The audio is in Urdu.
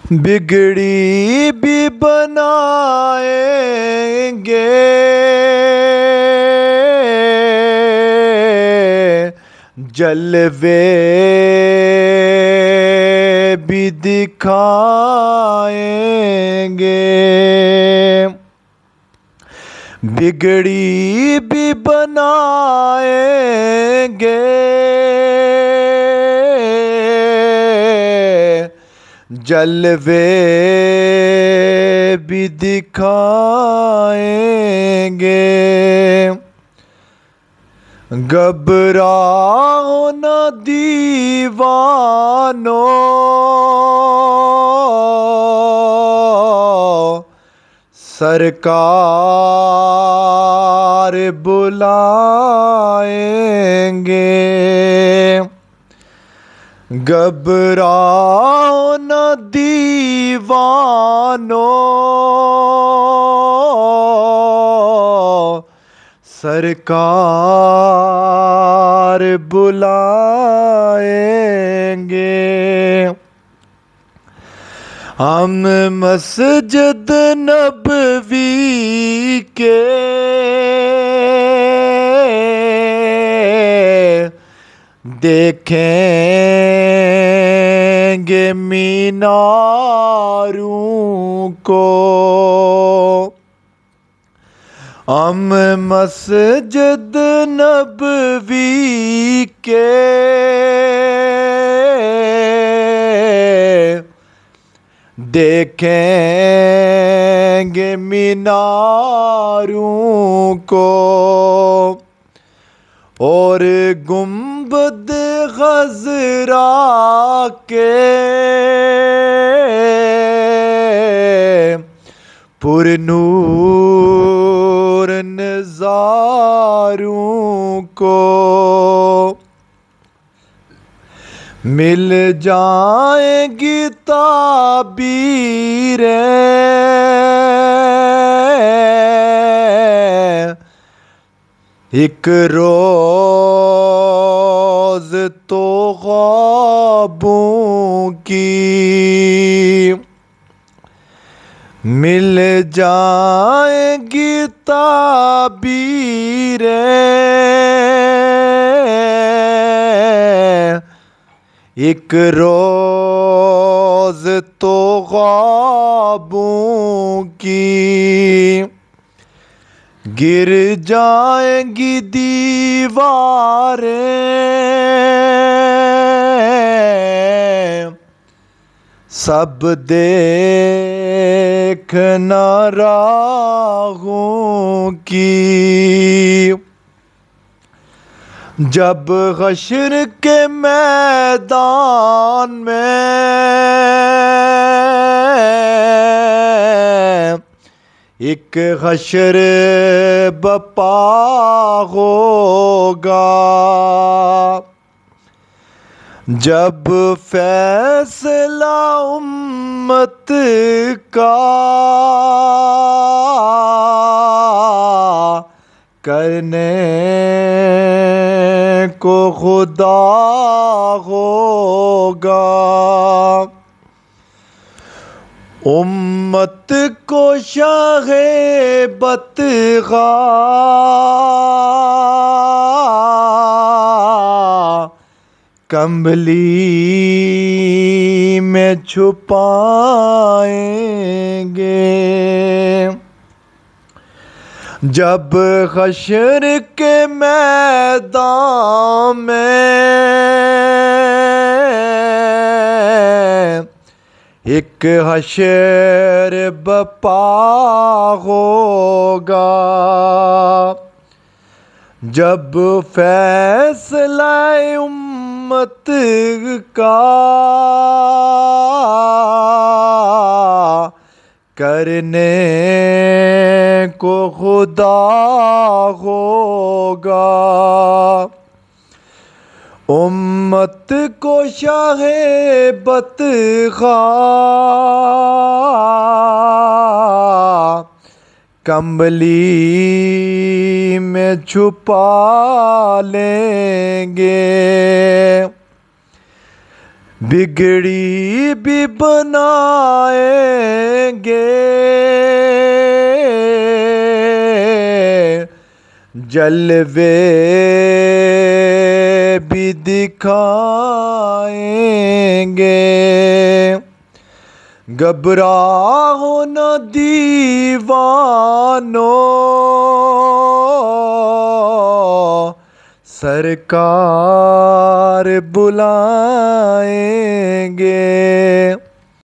بگڑی بھی بنائیں گے، جلوے بھی دکھائیں گے، بگڑی بھی بنائیں گے، جلوے بھی دکھائیں گے، گھبراؤ نہ دیوانو، سرکار بلائیں گے، گھبراؤ نہ دیوانو، سرکار بلائیں گے۔ ہم مسجد نبوی کے دیکھیں گے میناروں کو، ہم مسجد نبوی کے دیکھیں گے میناروں کو، اور گنبد خضرا کے پر نور نظاروں کو، مل جائیں گی تعبیریں ایک روز تو خوابوں کی، مل جائیں گی تعبیریں ایک روز تو خوابوں کی، گر جائیں گی دیواریں سب دیکھنا راہوں کی، جب حشر کے میدان میں ایک حشر بپا ہوگا، جب فیصلہ امت کا کرنے کو خدا ہوگا، امت کو شاہ بدخواہ کمبلی میں چھپائیں گے، جب حشر کے میدان میں ایک حشر بپا ہوگا، جب فیصلہ امت کا کرنے کو خدا ہوگا، امت کو شاہ بدخواہ کمبلی میں چھپا لیں گے، بگڑی بھی بنائیں گے، جلوے بھی دکھائیں گے۔ گھبراؤ نہ دیوانو، سرکار بلائیں گے۔